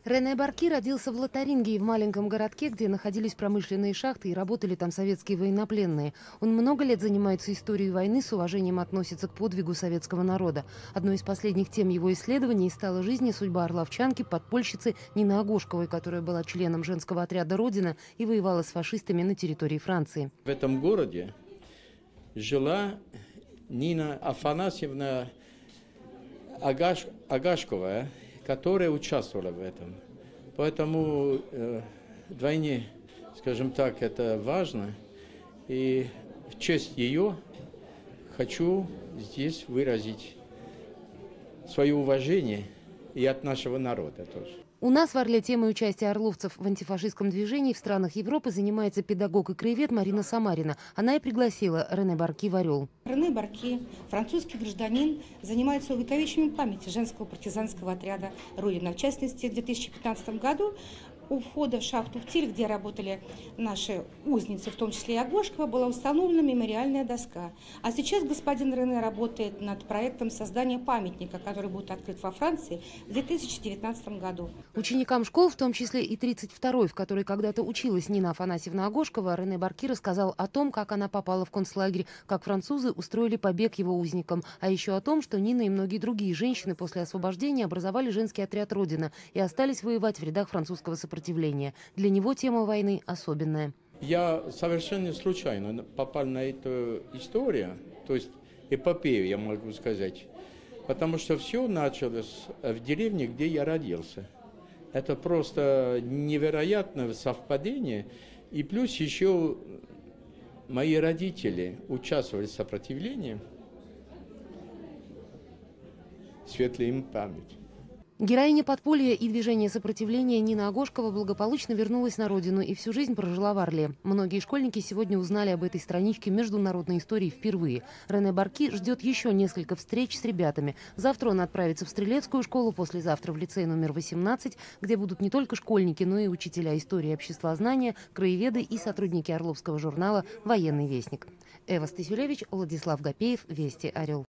Рене Барки родился в Лотарингии, в маленьком городке, где находились промышленные шахты и работали там советские военнопленные. Он много лет занимается историей войны, с уважением относится к подвигу советского народа. Одной из последних тем его исследований стала жизнь и судьба орловчанки, подпольщицы Нины Агошковой, которая была членом женского отряда «Родина» и воевала с фашистами на территории Франции. В этом городе жила Нина Афанасьевна Агашкова, которая участвовала в этом. Поэтому вдвойне, скажем так, это важно. И в честь ее хочу здесь выразить свое уважение и от нашего народа тоже. У нас в Орле темой участия орловцев в антифашистском движении в странах Европы занимается педагог и краевед Марина Самарина. Она и пригласила Рене Барки в Орел. Рене Барки, французский гражданин, занимается увековечиванием памяти женского партизанского отряда «Родина». В частности, в 2015 году у входа в шахту в Тиль, где работали наши узницы, в том числе и Агошкова, была установлена мемориальная доска. А сейчас господин Рене работает над проектом создания памятника, который будет открыт во Франции в 2019 году. Ученикам школ, в том числе и 32-й, в которой когда-то училась Нина Афанасьевна Агошкова, Рене Барки рассказал о том, как она попала в концлагерь, как французы устроили побег его узникам, а еще о том, что Нина и многие другие женщины после освобождения образовали женский отряд «Родина» и остались воевать в рядах французского сопротивления. Для него тема войны особенная. Я совершенно случайно попал на эту историю, то есть эпопею, я могу сказать, потому что все началось в деревне, где я родился. Это просто невероятное совпадение. И плюс еще мои родители участвовали в сопротивлении. Светлая им память. Героиня подполья и движения сопротивления Нина Агошкова благополучно вернулась на родину и всю жизнь прожила в Орле. Многие школьники сегодня узнали об этой страничке международной истории впервые. Рене Барки ждет еще несколько встреч с ребятами. Завтра он отправится в Стрелецкую школу, послезавтра в лицей номер 18, где будут не только школьники, но и учителя истории и обществознания, краеведы и сотрудники орловского журнала «Военный вестник». Эва Стасюлевич, Владислав Гапеев, Вести Орел.